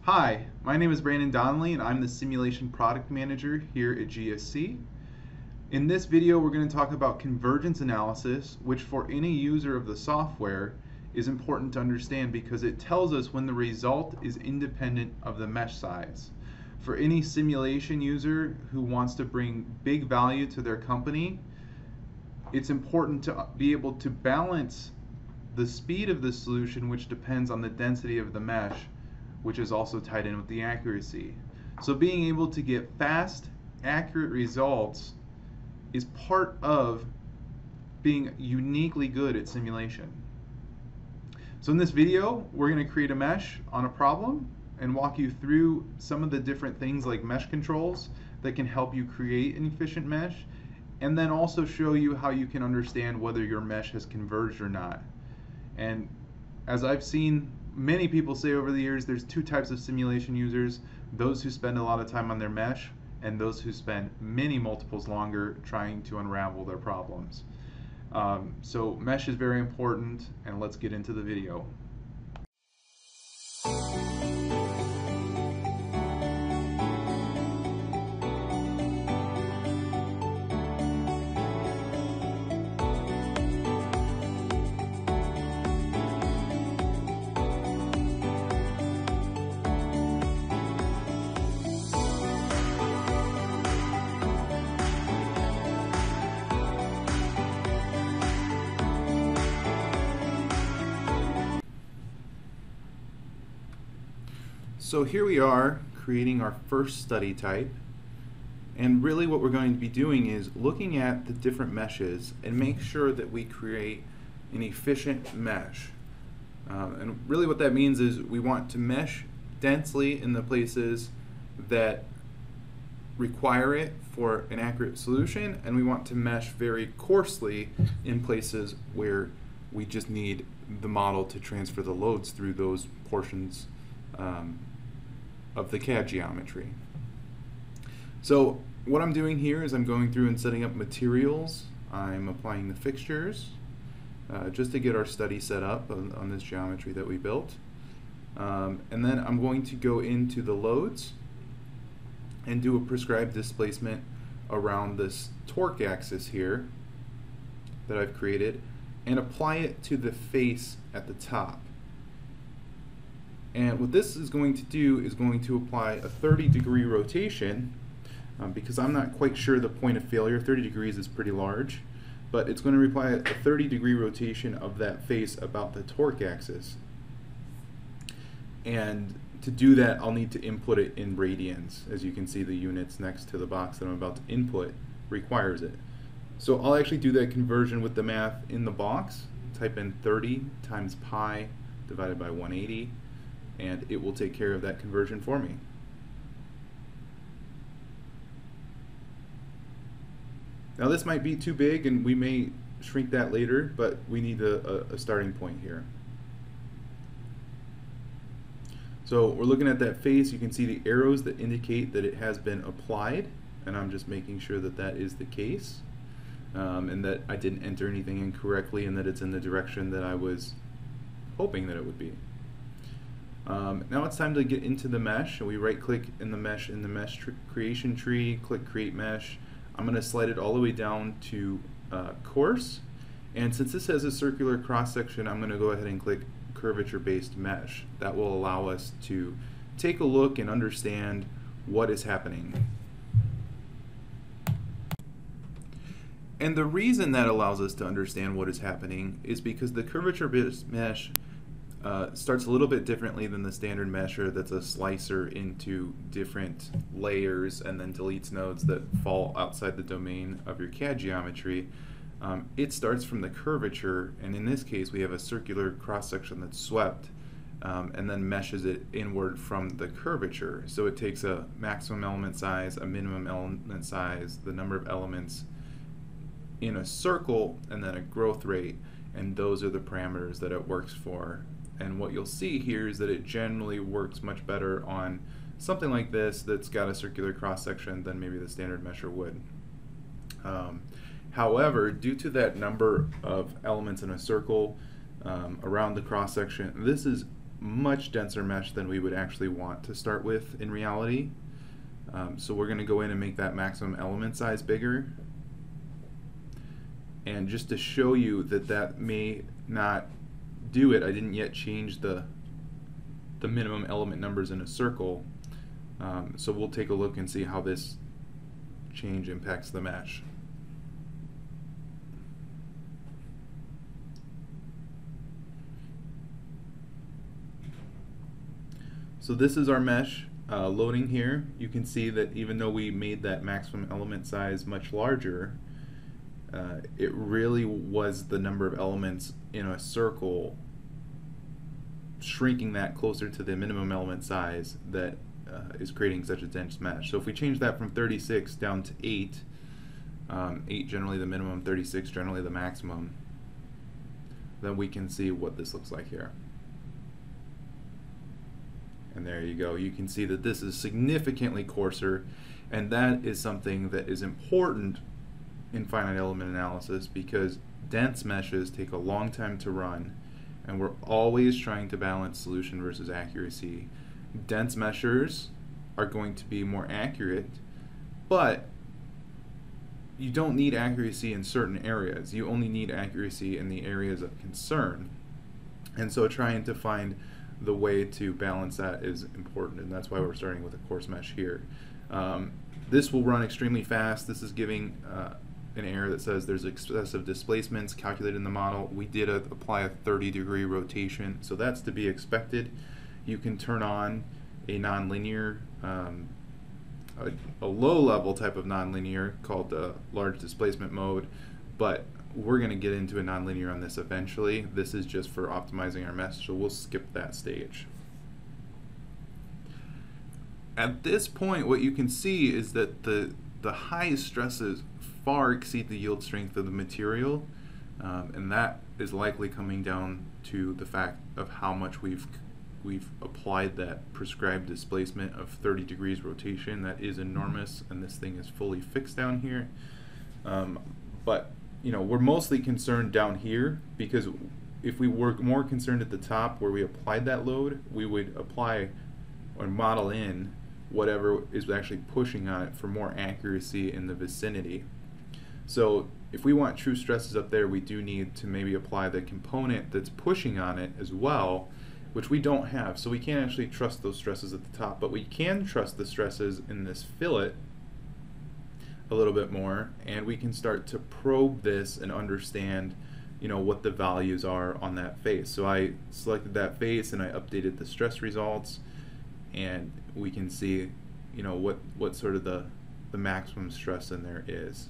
Hi, my name is Brandon Donnelly and I'm the Simulation Product Manager here at GSC. In this video we're going to talk about convergence analysis, which for any user of the software is important to understand because it tells us when the result is independent of the mesh size. For any simulation user who wants to bring big value to their company, it's important to be able to balance the speed of the solution, which depends on the density of the mesh, which is also tied in with the accuracy. So being able to get fast, accurate results is part of being uniquely good at simulation. So in this video, we're going to create a mesh on a problem and walk you through some of the different things like mesh controls that can help you create an efficient mesh, and then also show you how you can understand whether your mesh has converged or not. And as I've seen many people say over the years, there's two types of simulation users: those who spend a lot of time on their mesh and those who spend many multiples longer trying to unravel their problems. So mesh is very important, and let's get into the video. So here we are creating our first study type, and really what we're going to be doing is looking at the different meshes and make sure that we create an efficient mesh. And really what that means is we want to mesh densely in the places that require it for an accurate solution, and we want to mesh very coarsely in places where we just need the model to transfer the loads through those portions of the CAD geometry. So what I'm doing here is I'm going through and setting up materials. I'm applying the fixtures just to get our study set up on this geometry that we built. And then I'm going to go into the loads and do a prescribed displacement around this torque axis here that I've created and apply it to the face at the top. And what this is going to do is going to apply a 30-degree rotation because I'm not quite sure the point of failure. 30 degrees is pretty large, but it's going to apply a 30-degree rotation of that face about the torque axis. And to do that, I'll need to input it in radians. As you can see, the units next to the box that I'm about to input requires it. So I'll actually do that conversion with the math in the box. Type in 30 times pi divided by 180. And it will take care of that conversion for me. Now this might be too big and we may shrink that later, but we need a starting point here. So we're looking at that face. You can see the arrows that indicate that it has been applied, and I'm just making sure that that is the case, and that I didn't enter anything incorrectly and that it's in the direction that I was hoping that it would be. Now it's time to get into the mesh, and we right-click in the mesh creation tree, click Create Mesh. I'm going to slide it all the way down to Coarse, and since this has a circular cross-section, I'm going to go ahead and click Curvature-based Mesh. That will allow us to take a look and understand what is happening. And the reason that allows us to understand what is happening is because the Curvature-based Mesh starts a little bit differently than the standard mesher that's a slicer into different layers and then deletes nodes that fall outside the domain of your CAD geometry. It starts from the curvature, and in this case we have a circular cross-section that's swept and then meshes it inward from the curvature. So it takes a maximum element size, a minimum element size, the number of elements in a circle, and then a growth rate, and those are the parameters that it works for. And what you'll see here is that it generally works much better on something like this that's got a circular cross-section than maybe the standard mesher would. However, due to that number of elements in a circle around the cross-section, this is much denser mesh than we would actually want to start with in reality. So we're going to go in and make that maximum element size bigger. And just to show you that that may not do it, I didn't yet change the minimum element numbers in a circle. So we'll take a look and see how this change impacts the mesh. So this is our mesh loading here. You can see that even though we made that maximum element size much larger, it really was the number of elements in a circle, shrinking that closer to the minimum element size that is creating such a dense mesh. So if we change that from 36 down to 8, 8 generally the minimum, 36 generally the maximum, then we can see what this looks like here. And there you go. You can see that this is significantly coarser, and that is something that is important in finite element analysis because dense meshes take a long time to run, and we're always trying to balance solution versus accuracy. Dense meshers are going to be more accurate, but you don't need accuracy in certain areas. You only need accuracy in the areas of concern. And so trying to find the way to balance that is important, and that's why we're starting with a coarse mesh here. This will run extremely fast. This is giving an error that says there's excessive displacements calculated in the model. We did apply a 30-degree rotation, so that's to be expected. You can turn on a nonlinear, a low-level type of nonlinear called the large displacement mode, but we're going to get into a nonlinear on this eventually. This is just for optimizing our mesh, so we'll skip that stage. At this point, what you can see is that the highest stresses far exceed the yield strength of the material, and that is likely coming down to the fact of how much we've applied that prescribed displacement of 30 degrees rotation. That is enormous, and this thing is fully fixed down here. But you know, we're mostly concerned down here because if we were more concerned at the top where we applied that load, we would apply or model in whatever is actually pushing on it for more accuracy in the vicinity. So if we want true stresses up there, we do need to maybe apply the component that's pushing on it as well, which we don't have. So we can't actually trust those stresses at the top, but we can trust the stresses in this fillet a little bit more, and we can start to probe this and understand, you know, what the values are on that face. So I selected that face and I updated the stress results, and we can see, you know, what sort of the maximum stress in there is.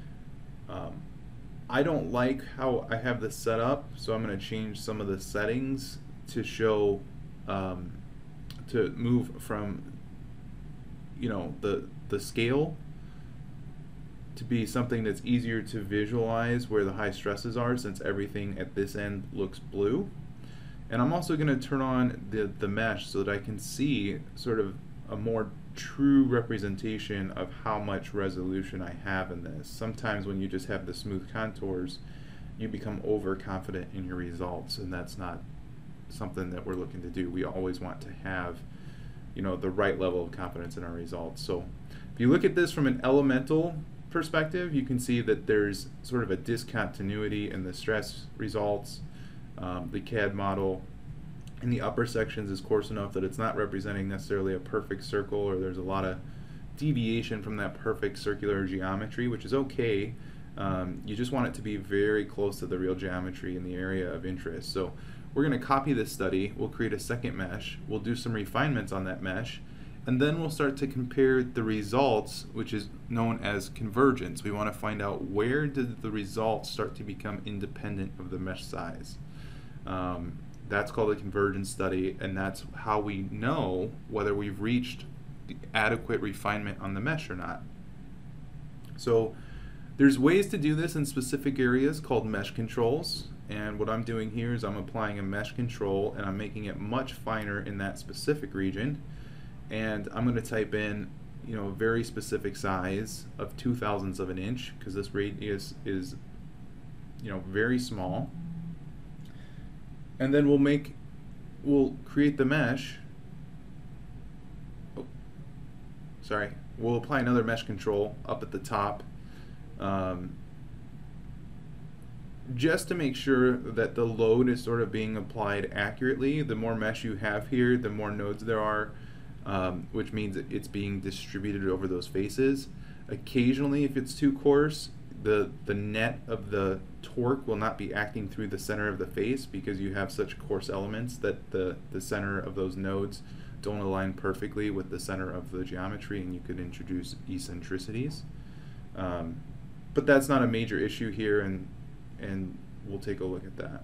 I don't like how I have this set up, so I'm going to change some of the settings to show, to move from, you know, the scale to be something that's easier to visualize where the high stresses are, since everything at this end looks blue. And I'm also going to turn on the mesh so that I can see sort of a more true representation of how much resolution I have in this. Sometimes when you just have the smooth contours, you become overconfident in your results, and that's not something that we're looking to do. We always want to have, you know, the right level of confidence in our results. So if you look at this from an elemental perspective, you can see that there's sort of a discontinuity in the stress results. The CAD model in the upper sections is coarse enough that it's not representing necessarily a perfect circle, or there's a lot of deviation from that perfect circular geometry, which is okay. You just want it to be very close to the real geometry in the area of interest. So we're going to copy this study, we'll create a second mesh, we'll do some refinements on that mesh, and then we'll start to compare the results, which is known as convergence. We want to find out where did the results start to become independent of the mesh size. That's called a convergence study, and that's how we know whether we've reached the adequate refinement on the mesh or not. So there's ways to do this in specific areas called mesh controls, and what I'm doing here is I'm applying a mesh control and I'm making it much finer in that specific region. And I'm going to type in, you know, a very specific size of 0.02 of an inch, because this radius is, you know, very small. And then we'll make we'll create the mesh. Oh, sorry. We'll apply another mesh control up at the top, just to make sure that the load is sort of being applied accurately. The more mesh you have here, the more nodes there are, which means it's being distributed over those faces. Occasionally, if it's too coarse, the net of the torque will not be acting through the center of the face because you have such coarse elements that the center of those nodes don't align perfectly with the center of the geometry, and you could introduce eccentricities. But that's not a major issue here, and we'll take a look at that.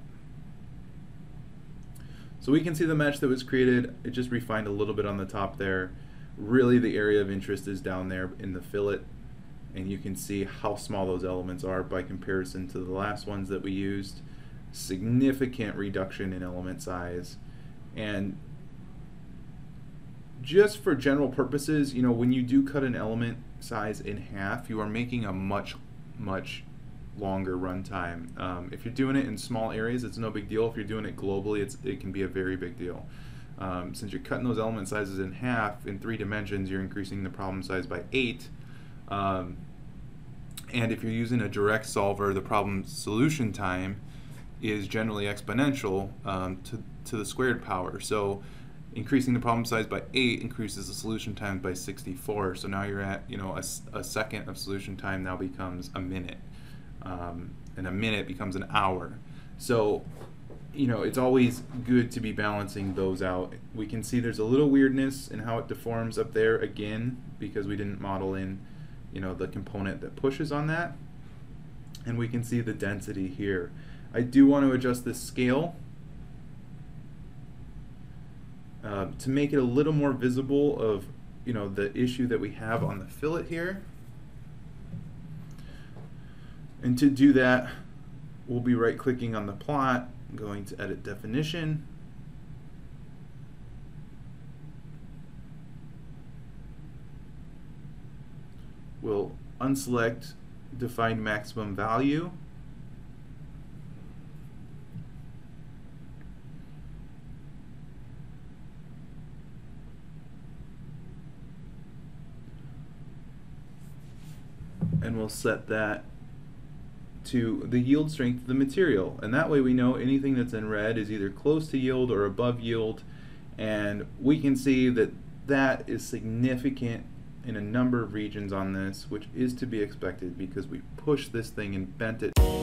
So we can see the mesh that was created. It just refined a little bit on the top there. Really the area of interest is down there in the fillet, and you can see how small those elements are by comparison to the last ones that we used. Significant reduction in element size. And just for general purposes, when you do cut an element size in half, you are making a much longer runtime. If you're doing it in small areas, it's no big deal. If you're doing it globally, it can be a very big deal. Since you're cutting those element sizes in half in 3 dimensions, you're increasing the problem size by 8. And if you're using a direct solver, the problem solution time is generally exponential to the squared power. So increasing the problem size by 8 increases the solution time by 64. So now you're at, a second of solution time now becomes a minute, and a minute becomes an hour. So it's always good to be balancing those out. We can see there's a little weirdness in how it deforms up there again because we didn't model in the component that pushes on that, and we can see the density here. I do want to adjust this scale to make it a little more visible of the issue that we have on the fillet here. And to do that, we'll be right clicking on the plot, going to edit definition, we'll unselect define maximum value, and we'll set that to the yield strength of the material, and that way we know anything that's in red is either close to yield or above yield, and we can see that that is significant in a number of regions on this, which is to be expected because we pushed this thing and bent it.